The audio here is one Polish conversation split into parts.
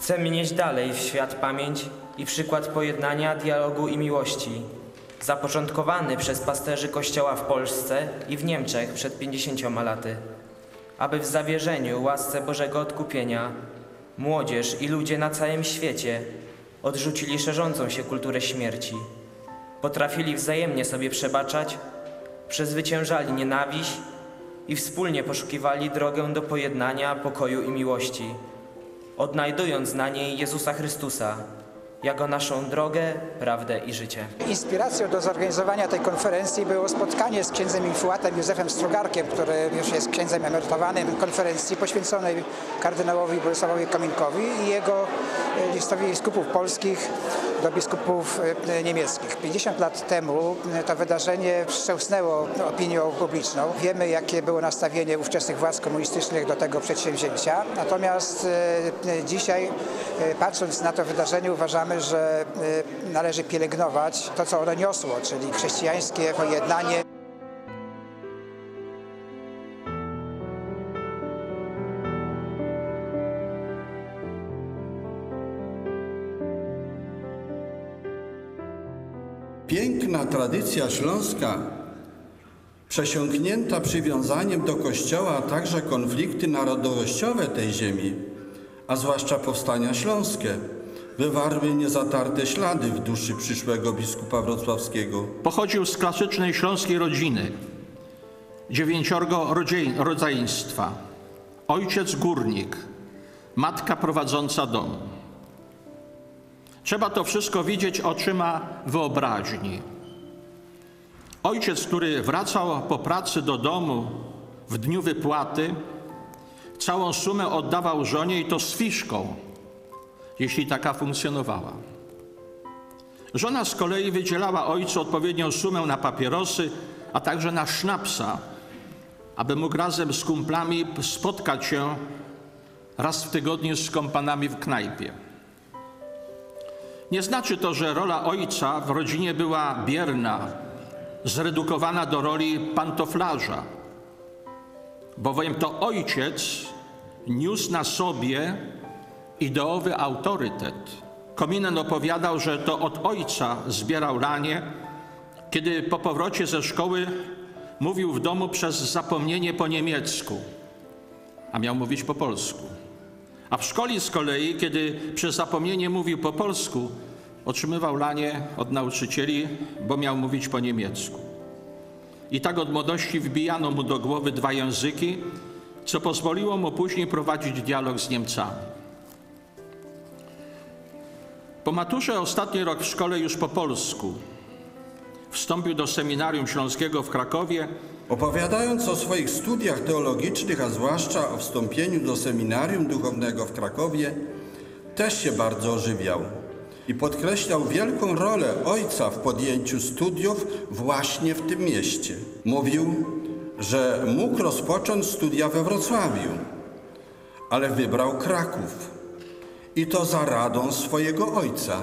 Chcemy nieść dalej w świat pamięć i przykład pojednania, dialogu i miłości, zapoczątkowany przez pasterzy Kościoła w Polsce i w Niemczech przed 50 laty, aby w zawierzeniu łasce Bożego odkupienia młodzież i ludzie na całym świecie odrzucili szerzącą się kulturę śmierci, potrafili wzajemnie sobie przebaczać, przezwyciężali nienawiść i wspólnie poszukiwali drogę do pojednania, pokoju i miłości, odnajdując na niej Jezusa Chrystusa jako naszą drogę, prawdę i życie. Inspiracją do zorganizowania tej konferencji było spotkanie z księdzem infuatem Józefem Strugarkiem, który już jest księdzem emerytowanym, konferencji poświęconej kardynałowi Bolesławowi Kominkowi i jego listowi biskupów polskich do biskupów niemieckich. 50 lat temu to wydarzenie wstrząsnęło opinią publiczną. Wiemy, jakie było nastawienie ówczesnych władz komunistycznych do tego przedsięwzięcia. Natomiast dzisiaj, patrząc na to wydarzenie, uważamy, że należy pielęgnować to, co ono niosło, czyli chrześcijańskie pojednanie. Piękna tradycja śląska, przesiąknięta przywiązaniem do Kościoła, a także konflikty narodowościowe tej ziemi, a zwłaszcza powstania śląskie, wywarły niezatarte ślady w duszy przyszłego biskupa wrocławskiego. Pochodził z klasycznej śląskiej rodziny, 9 rodzeństwa, ojciec górnik, matka prowadząca dom. Trzeba to wszystko widzieć oczyma wyobraźni. Ojciec, który wracał po pracy do domu w dniu wypłaty, całą sumę oddawał żonie i to z fiszką, jeśli taka funkcjonowała. Żona z kolei wydzielała ojcu odpowiednią sumę na papierosy, a także na sznapsa, aby mógł razem z kumplami spotkać się raz w tygodniu z kompanami w knajpie. Nie znaczy to, że rola ojca w rodzinie była bierna, zredukowana do roli pantoflarza, bowiem to ojciec niósł na sobie ideowy autorytet. Kominen opowiadał, że to od ojca zbierał lanie, kiedy po powrocie ze szkoły mówił w domu przez zapomnienie po niemiecku, a miał mówić po polsku. A w szkole z kolei, kiedy przez zapomnienie mówił po polsku, otrzymywał lanie od nauczycieli, bo miał mówić po niemiecku. I tak od młodości wbijano mu do głowy 2 języki, co pozwoliło mu później prowadzić dialog z Niemcami. Po maturze ostatni rok w szkole już po polsku. Wstąpił do Seminarium Śląskiego w Krakowie. Opowiadając o swoich studiach teologicznych, a zwłaszcza o wstąpieniu do Seminarium Duchownego w Krakowie, też się bardzo ożywiał i podkreślał wielką rolę ojca w podjęciu studiów właśnie w tym mieście. Mówił, że mógł rozpocząć studia we Wrocławiu, ale wybrał Kraków i to za radą swojego ojca.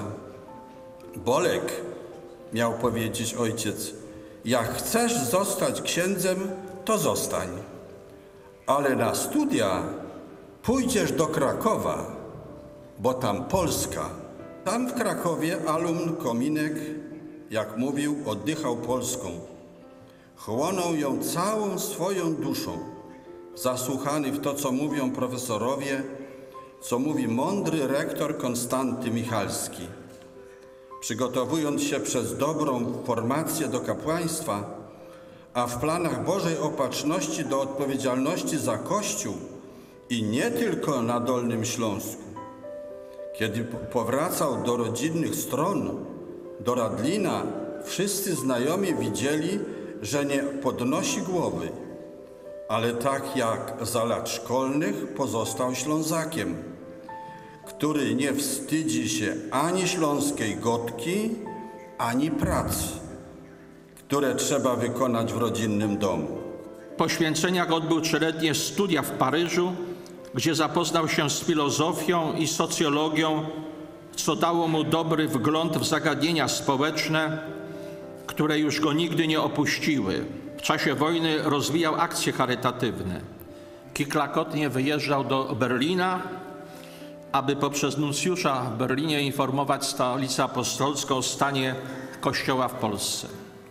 Bolek, miał powiedzieć ojciec, jak chcesz zostać księdzem, to zostań, ale na studia pójdziesz do Krakowa, bo tam Polska. Tam w Krakowie alumn Kominek, jak mówił, oddychał Polską. Chłonął ją całą swoją duszą, zasłuchany w to, co mówią profesorowie, co mówi mądry rektor Konstanty Michalski. Przygotowując się przez dobrą formację do kapłaństwa, a w planach Bożej Opatrzności do odpowiedzialności za Kościół i nie tylko na Dolnym Śląsku. Kiedy powracał do rodzinnych stron, do Radlina, wszyscy znajomi widzieli, że nie podnosi głowy, ale tak jak za lat szkolnych pozostał Ślązakiem, który nie wstydzi się ani śląskiej gotki, ani prac, które trzeba wykonać w rodzinnym domu. Po święceniach odbył 3-letnie studia w Paryżu, gdzie zapoznał się z filozofią i socjologią, co dało mu dobry wgląd w zagadnienia społeczne, które już go nigdy nie opuściły. W czasie wojny rozwijał akcje charytatywne. Kilkakrotnie wyjeżdżał do Berlina, aby poprzez nuncjusza w Berlinie informować Stolicę Apostolską o stanie Kościoła w Polsce.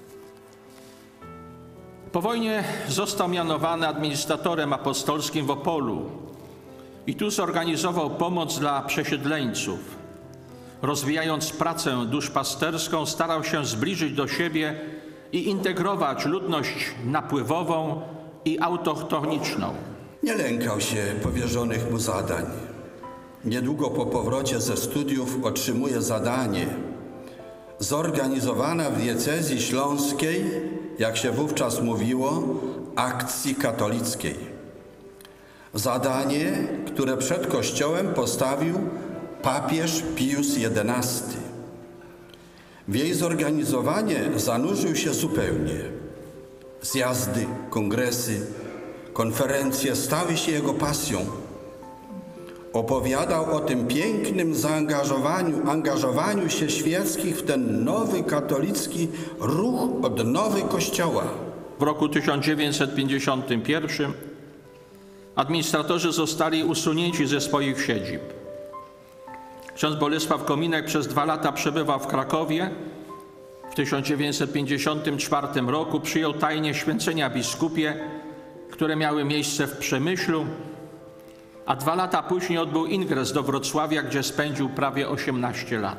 Po wojnie został mianowany administratorem apostolskim w Opolu i tu zorganizował pomoc dla przesiedleńców. Rozwijając pracę duszpasterską, starał się zbliżyć do siebie i integrować ludność napływową i autochtoniczną. Nie lękał się powierzonych mu zadań. Niedługo po powrocie ze studiów otrzymuje zadanie zorganizowana w diecezji śląskiej, jak się wówczas mówiło, akcji katolickiej. Zadanie, które przed Kościołem postawił papież Pius XI. W jej zorganizowanie zanurzył się zupełnie. Zjazdy, kongresy, konferencje stały się jego pasją. Opowiadał o tym pięknym angażowaniu się świeckich w ten nowy katolicki ruch odnowy Kościoła. W roku 1951 administratorzy zostali usunięci ze swoich siedzib. Ksiądz Bolesław Kominek przez 2 lata przebywał w Krakowie. W 1954 roku przyjął tajnie święcenia biskupie, które miały miejsce w Przemyślu, a 2 lata później odbył ingres do Wrocławia, gdzie spędził prawie 18 lat.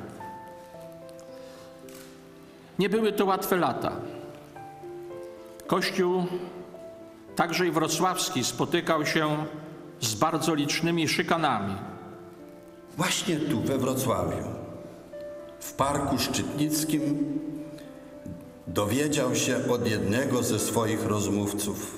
Nie były to łatwe lata. Kościół, także i wrocławski, spotykał się z bardzo licznymi szykanami. Właśnie tu, we Wrocławiu, w Parku Szczytnickim, dowiedział się od jednego ze swoich rozmówców.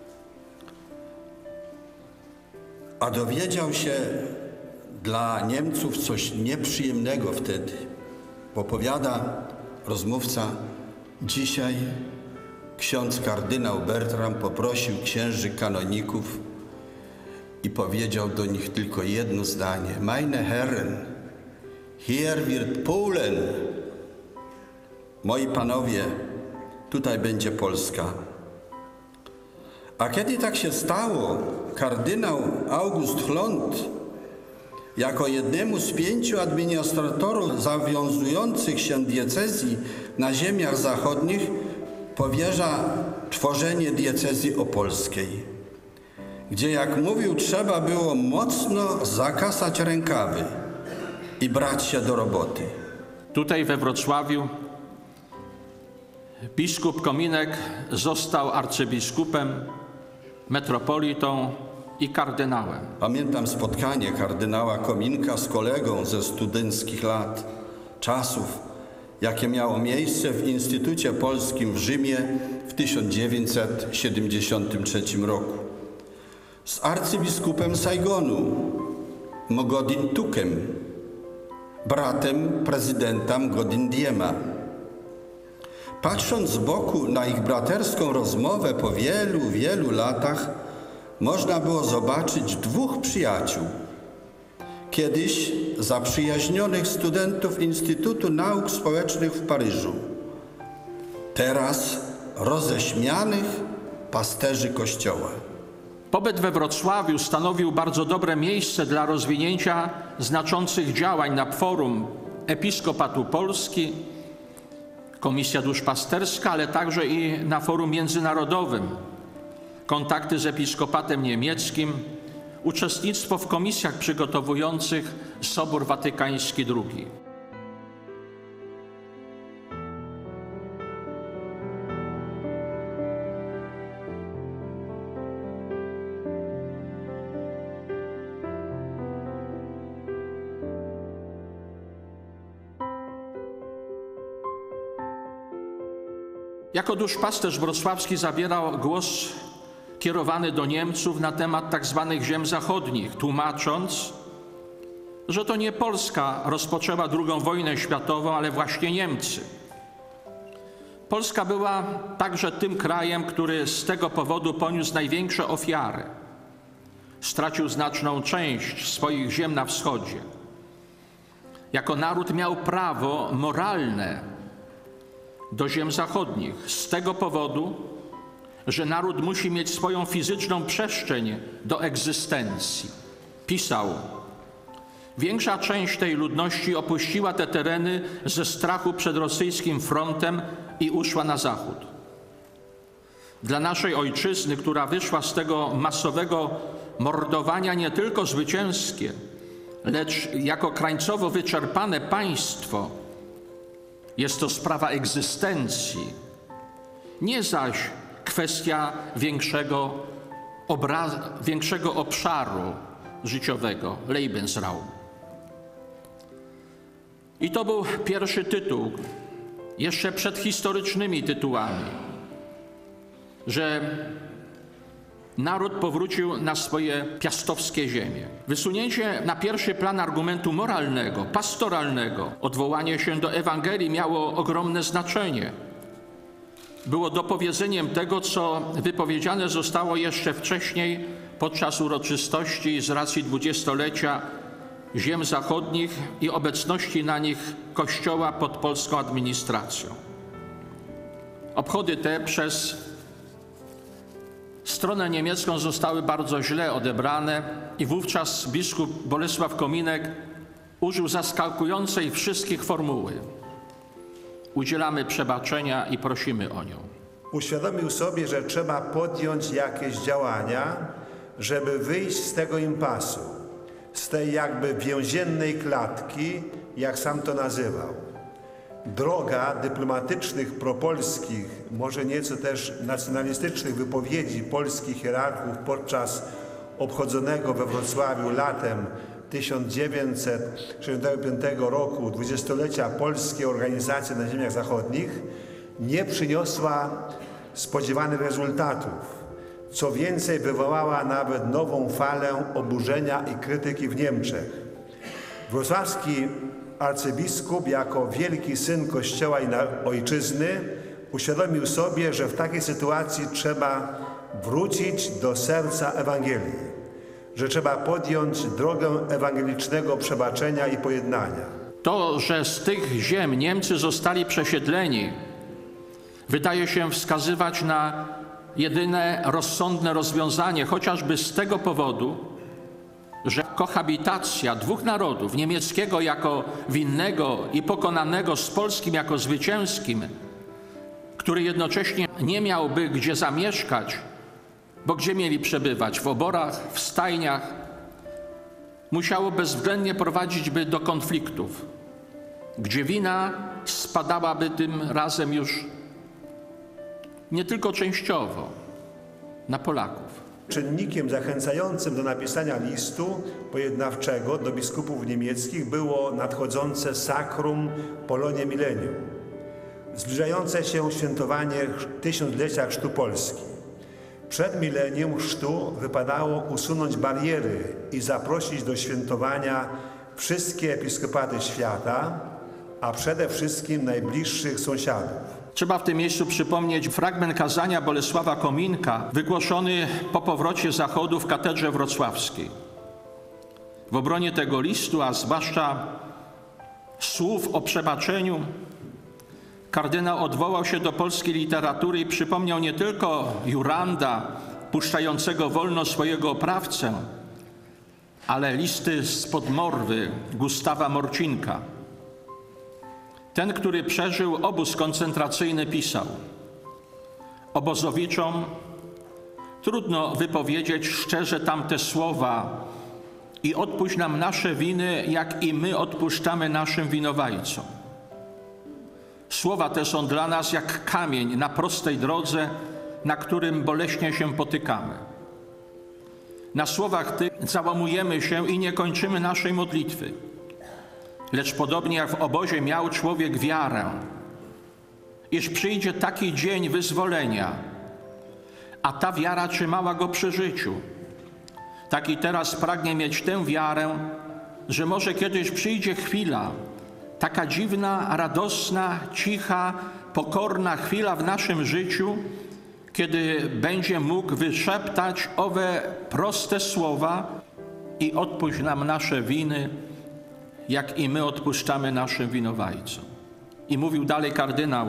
A dowiedział się dla Niemców coś nieprzyjemnego wtedy. Bo powiada rozmówca, dzisiaj ksiądz kardynał Bertram poprosił księży kanoników i powiedział do nich tylko jedno zdanie. Meine Herren, hier wird Polen. Moi panowie, tutaj będzie Polska. A kiedy tak się stało, kardynał August Hlond jako jednemu z 5 administratorów zawiązujących się diecezji na ziemiach zachodnich powierza tworzenie diecezji opolskiej, gdzie, jak mówił, trzeba było mocno zakasać rękawy i brać się do roboty. Tutaj we Wrocławiu biskup Kominek został arcybiskupem, metropolitą i kardynałem. Pamiętam spotkanie kardynała Kominka z kolegą ze studenckich lat, czasów, jakie miało miejsce w Instytucie Polskim w Rzymie w 1973 roku. Z arcybiskupem Saigonu, Mgodin Tukem, bratem prezydenta Mgodin Diema. Patrząc z boku na ich braterską rozmowę po wielu, wielu latach, można było zobaczyć 2 przyjaciół. Kiedyś zaprzyjaźnionych studentów Instytutu Nauk Społecznych w Paryżu. Teraz roześmianych pasterzy Kościoła. Pobyt we Wrocławiu stanowił bardzo dobre miejsce dla rozwinięcia znaczących działań na forum Episkopatu Polski, Komisja Duszpasterska, ale także i na forum międzynarodowym. Kontakty z Episkopatem Niemieckim, uczestnictwo w komisjach przygotowujących Sobór Watykański II. Jako duszpasterz wrocławski zabierał głos kierowany do Niemców na temat tzw. ziem zachodnich, tłumacząc, że to nie Polska rozpoczęła II wojnę światową, ale właśnie Niemcy. Polska była także tym krajem, który z tego powodu poniósł największe ofiary. Stracił znaczną część swoich ziem na wschodzie. Jako naród miał prawo moralne do ziem zachodnich z tego powodu, że naród musi mieć swoją fizyczną przestrzeń do egzystencji. Pisał: Większa część tej ludności opuściła te tereny ze strachu przed rosyjskim frontem i uszła na zachód. Dla naszej ojczyzny, która wyszła z tego masowego mordowania nie tylko zwycięskie, lecz jako krańcowo wyczerpane państwo, jest to sprawa egzystencji, nie zaś kwestia większego obszaru życiowego, Lebensraum. I to był pierwszy tytuł, jeszcze przed historycznymi tytułami, że naród powrócił na swoje piastowskie ziemie. Wysunięcie na pierwszy plan argumentu moralnego, pastoralnego, odwołanie się do Ewangelii miało ogromne znaczenie. Było dopowiedzeniem tego, co wypowiedziane zostało jeszcze wcześniej podczas uroczystości z racji 20-lecia ziem zachodnich i obecności na nich Kościoła pod polską administracją. Obchody te przez stronę niemiecką zostały bardzo źle odebrane i wówczas biskup Bolesław Kominek użył zaskakującej wszystkich formuły: udzielamy przebaczenia i prosimy o nią. Uświadomił sobie, że trzeba podjąć jakieś działania, żeby wyjść z tego impasu, z tej jakby więziennej klatki, jak sam to nazywał. Droga dyplomatycznych propolskich, może nieco też nacjonalistycznych wypowiedzi polskich hierarchów podczas obchodzonego we Wrocławiu latem 1965 roku 20-lecia Polskiej Organizacji na Ziemiach Zachodnich nie przyniosła spodziewanych rezultatów. Co więcej, wywołała nawet nową falę oburzenia i krytyki w Niemczech. Wrocławski arcybiskup, jako wielki syn Kościoła i ojczyzny, uświadomił sobie, że w takiej sytuacji trzeba wrócić do serca Ewangelii, że trzeba podjąć drogę ewangelicznego przebaczenia i pojednania. To, że z tych ziem Niemcy zostali przesiedleni, wydaje się wskazywać na jedyne rozsądne rozwiązanie, chociażby z tego powodu, że kohabitacja dwóch narodów, niemieckiego jako winnego i pokonanego z polskim jako zwycięskim, który jednocześnie nie miałby gdzie zamieszkać, bo gdzie mieli przebywać? W oborach, w stajniach, musiało bezwzględnie prowadzić by do konfliktów, gdzie wina spadałaby tym razem już nie tylko częściowo na Polaków. Czynnikiem zachęcającym do napisania listu pojednawczego do biskupów niemieckich było nadchodzące Sacrum Polonie Millennium, zbliżające się świętowanie tysiąclecia chrztu Polski. Przed milenium chrztu wypadało usunąć bariery i zaprosić do świętowania wszystkie episkopaty świata, a przede wszystkim najbliższych sąsiadów. Trzeba w tym miejscu przypomnieć fragment kazania Bolesława Kominka, wygłoszony po powrocie z Zachodu w katedrze wrocławskiej. W obronie tego listu, a zwłaszcza słów o przebaczeniu, kardynał odwołał się do polskiej literatury i przypomniał nie tylko Juranda, puszczającego wolno swojego oprawcę, ale listy spod Morwy Gustawa Morcinka. Ten, który przeżył obóz koncentracyjny, pisał: obozowiczom trudno wypowiedzieć szczerze tamte słowa i odpuść nam nasze winy, jak i my odpuszczamy naszym winowajcom. Słowa te są dla nas jak kamień na prostej drodze, na którym boleśnie się potykamy. Na słowach tych załamujemy się i nie kończymy naszej modlitwy. Lecz podobnie jak w obozie miał człowiek wiarę, iż przyjdzie taki dzień wyzwolenia, a ta wiara trzymała go przy życiu, tak i teraz pragnie mieć tę wiarę, że może kiedyś przyjdzie chwila, taka dziwna, radosna, cicha, pokorna chwila w naszym życiu, kiedy będzie mógł wyszeptać owe proste słowa: i odpuść nam nasze winy, jak i my odpuszczamy naszym winowajcom. I mówił dalej kardynał: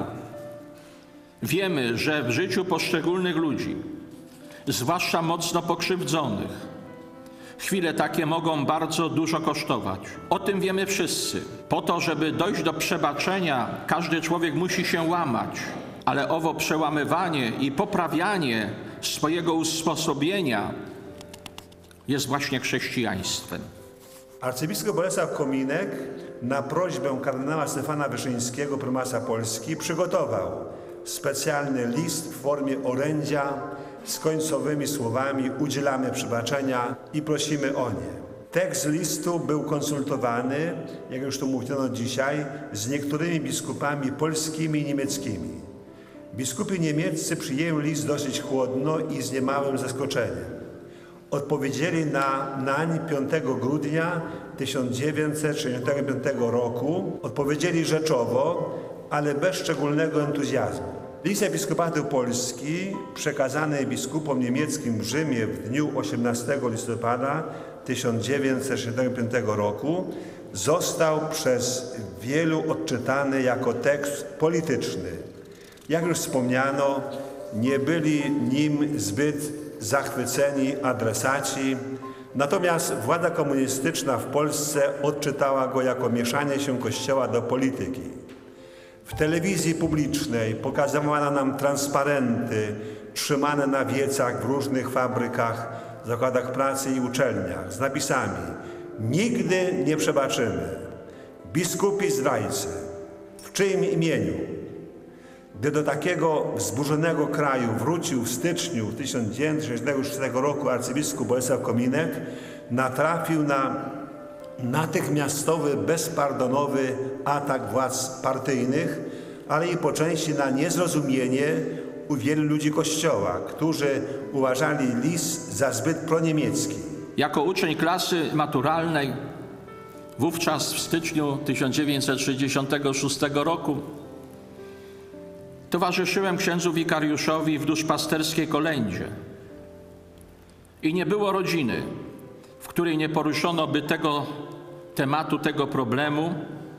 wiemy, że w życiu poszczególnych ludzi, zwłaszcza mocno pokrzywdzonych, Chwile takie mogą bardzo dużo kosztować. O tym wiemy wszyscy. Po to, żeby dojść do przebaczenia, każdy człowiek musi się łamać. Ale owo przełamywanie i poprawianie swojego usposobienia jest właśnie chrześcijaństwem. Arcybiskup Bolesław Kominek na prośbę kardynała Stefana Wyszyńskiego, prymasa Polski, przygotował specjalny list w formie orędzia z końcowymi słowami udzielamy przebaczenia i prosimy o nie. Tekst listu był konsultowany, jak już tu mówiono dzisiaj, z niektórymi biskupami polskimi i niemieckimi. Biskupi niemieccy przyjęli list dosyć chłodno i z niemałym zaskoczeniem. Odpowiedzieli nań 5 grudnia 1965 roku. Odpowiedzieli rzeczowo, ale bez szczególnego entuzjazmu. List Episkopatu Polski przekazany biskupom niemieckim w Rzymie w dniu 18 listopada 1965 roku został przez wielu odczytany jako tekst polityczny. Jak już wspomniano, nie byli nim zbyt zachwyceni adresaci, natomiast władza komunistyczna w Polsce odczytała go jako mieszanie się Kościoła do polityki. W telewizji publicznej pokazywano nam transparenty trzymane na wiecach w różnych fabrykach, zakładach pracy i uczelniach z napisami nigdy nie przebaczymy, biskupi zdrajcy, w czyim imieniu? Gdy do takiego wzburzonego kraju wrócił w styczniu 1966 roku arcybiskup Bolesław Kominek, natrafił na natychmiastowy, bezpardonowy atak władz partyjnych, ale i po części na niezrozumienie u wielu ludzi Kościoła, którzy uważali list za zbyt proniemiecki. Jako uczeń klasy maturalnej, wówczas w styczniu 1966 roku, towarzyszyłem księdzu wikariuszowi w duszpasterskiej kolędzie. I nie było rodziny, w której nie poruszono by tego tematu, tego problemu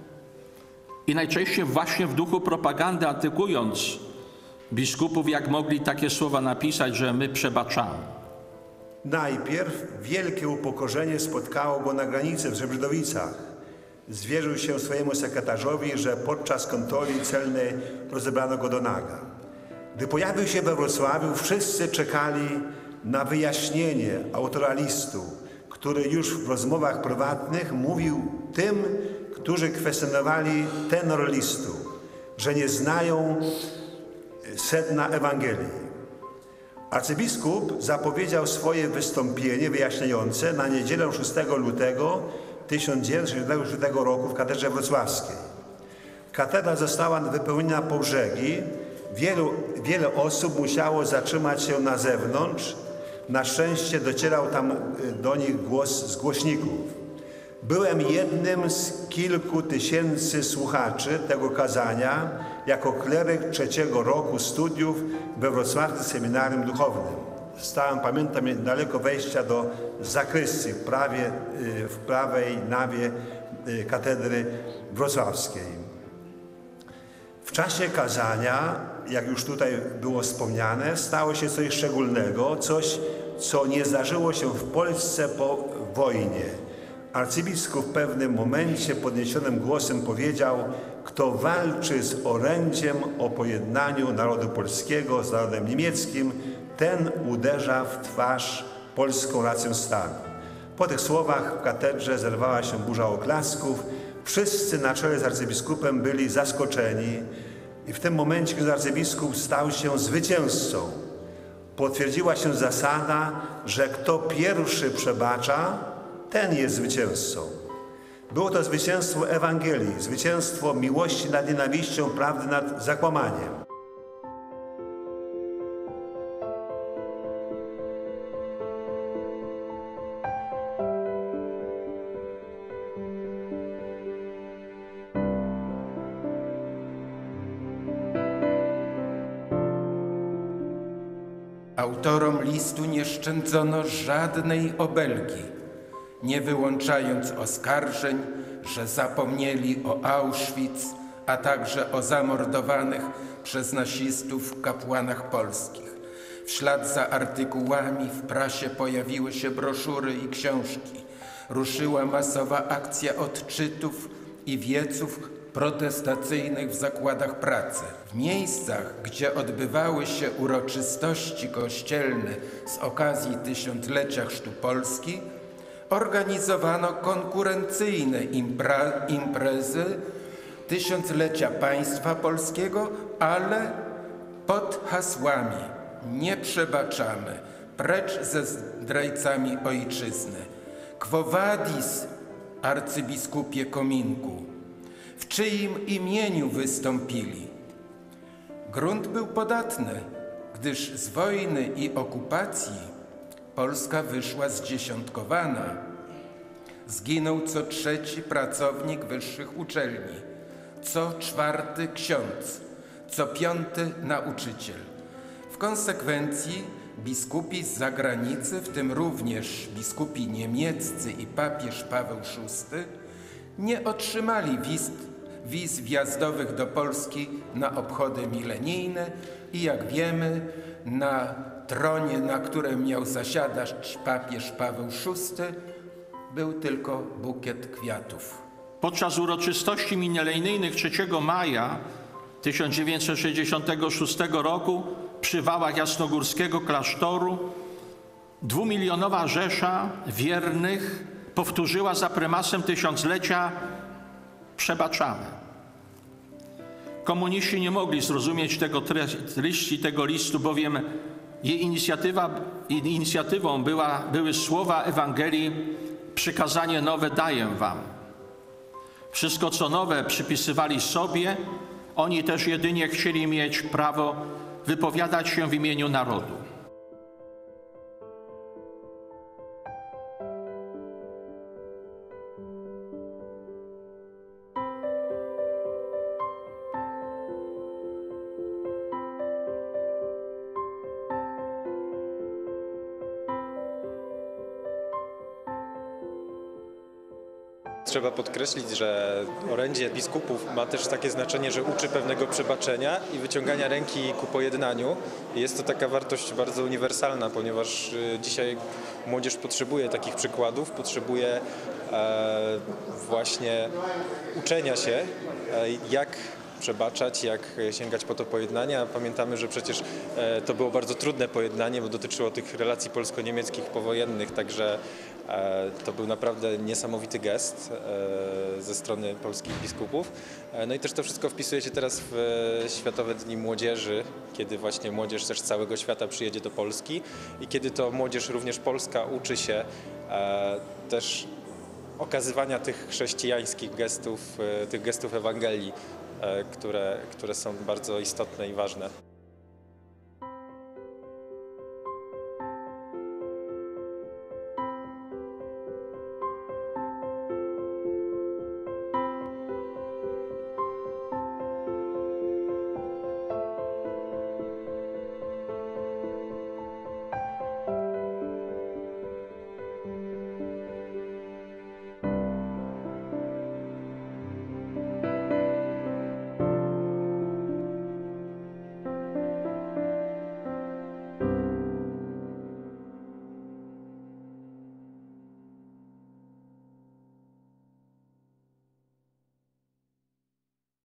i najczęściej właśnie w duchu propagandy atakując biskupów, jak mogli takie słowa napisać, że my przebaczamy. Najpierw wielkie upokorzenie spotkało go na granicy w Żebrzydowicach. Zwierzył się swojemu sekretarzowi, że podczas kontroli celnej rozebrano go do naga. Gdy pojawił się we Wrocławiu, wszyscy czekali na wyjaśnienie autora listu, który już w rozmowach prywatnych mówił tym, którzy kwestionowali tenor listu, że nie znają sedna Ewangelii. Arcybiskup zapowiedział swoje wystąpienie wyjaśniające na niedzielę 6 lutego 1966 roku w katedrze wrocławskiej. Katedra została wypełniona po brzegi. Wiele osób musiało zatrzymać się na zewnątrz. Na szczęście docierał tam do nich głos z głośników. Byłem jednym z kilku tysięcy słuchaczy tego kazania jako kleryk 3. roku studiów we Wrocławskim Seminarium Duchownym. Stałem, pamiętam, niedaleko wejścia do zakrystii w prawej nawie katedry wrocławskiej. W czasie kazania, jak już tutaj było wspomniane, stało się coś szczególnego, coś, co nie zdarzyło się w Polsce po wojnie. Arcybiskup w pewnym momencie podniesionym głosem powiedział: kto walczy z orędziem o pojednaniu narodu polskiego z narodem niemieckim, ten uderza w twarz polską rację stanu. Po tych słowach w katedrze zerwała się burza oklasków. Wszyscy na czele z arcybiskupem byli zaskoczeni i w tym momencie, kiedy arcybiskup stał się zwycięzcą, potwierdziła się zasada, że kto pierwszy przebacza, ten jest zwycięzcą. Było to zwycięstwo Ewangelii, zwycięstwo miłości nad nienawiścią, prawdy nad zakłamaniem. Autorom listu nie szczędzono żadnej obelgi, nie wyłączając oskarżeń, że zapomnieli o Auschwitz, a także o zamordowanych przez nazistów kapłanach polskich. W ślad za artykułami w prasie pojawiły się broszury i książki. Ruszyła masowa akcja odczytów i wieców protestacyjnych w zakładach pracy. W miejscach, gdzie odbywały się uroczystości kościelne z okazji tysiąclecia chrztu Polski, organizowano konkurencyjne imprezy tysiąclecia państwa polskiego, ale pod hasłami: nie przebaczamy, precz ze zdrajcami ojczyzny. Quo vadis, arcybiskupie Kominku, w czyim imieniu wystąpili? Grunt był podatny, gdyż z wojny i okupacji Polska wyszła zdziesiątkowana. Zginął co trzeci pracownik wyższych uczelni, co czwarty ksiądz, co piąty nauczyciel. W konsekwencji biskupi z zagranicy, w tym również biskupi niemieccy i papież Paweł VI, nie otrzymali wiz wjazdowych do Polski na obchody milenijne i jak wiemy, na tronie, na którym miał zasiadać papież Paweł VI, był tylko bukiet kwiatów. Podczas uroczystości milenijnych 3 maja 1966 roku przy wałach jasnogórskiego klasztoru 2-milionowa rzesza wiernych powtórzyła za prymasem tysiąclecia: przebaczamy. Komuniści nie mogli zrozumieć treści tego listu, bowiem jej inicjatywą były słowa Ewangelii: przykazanie nowe daję wam. Wszystko, co nowe, przypisywali sobie, oni też jedynie chcieli mieć prawo wypowiadać się w imieniu narodu. Trzeba podkreślić, że orędzie biskupów ma też takie znaczenie, że uczy pewnego przebaczenia i wyciągania ręki ku pojednaniu. Jest to taka wartość bardzo uniwersalna, ponieważ dzisiaj młodzież potrzebuje takich przykładów, potrzebuje właśnie uczenia się, jak przebaczać, jak sięgać po to pojednania. Pamiętamy, że przecież to było bardzo trudne pojednanie, bo dotyczyło tych relacji polsko-niemieckich powojennych, także to był naprawdę niesamowity gest ze strony polskich biskupów. No i też to wszystko wpisuje się teraz w Światowe Dni Młodzieży, kiedy właśnie młodzież też z całego świata przyjedzie do Polski i kiedy to młodzież również polska uczy się też okazywania tych chrześcijańskich gestów, tych gestów Ewangelii, które są bardzo istotne i ważne.